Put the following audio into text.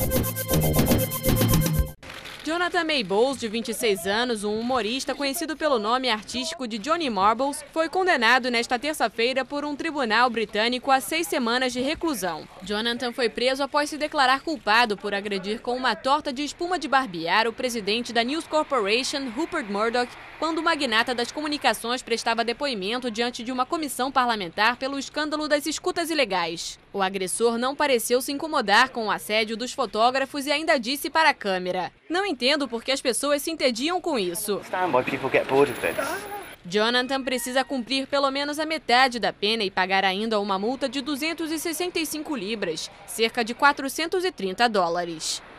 Jonathan May Bowles, de 26 anos, um humorista conhecido pelo nome artístico de Johnny Marbles, foi condenado nesta terça-feira por um tribunal britânico a 6 semanas de reclusão. Jonathan foi preso após se declarar culpado por agredir com uma torta de espuma de barbear o presidente da News Corporation, Rupert Murdoch, quando o magnata das comunicações prestava depoimento diante de uma comissão parlamentar pelo escândalo das escutas ilegais. O agressor não pareceu se incomodar com o assédio dos fotógrafos e ainda disse para a câmera: "Não entendo por que as pessoas se entediam com isso." Jonathan precisa cumprir pelo menos a metade da pena e pagar ainda uma multa de 265 libras, cerca de $430.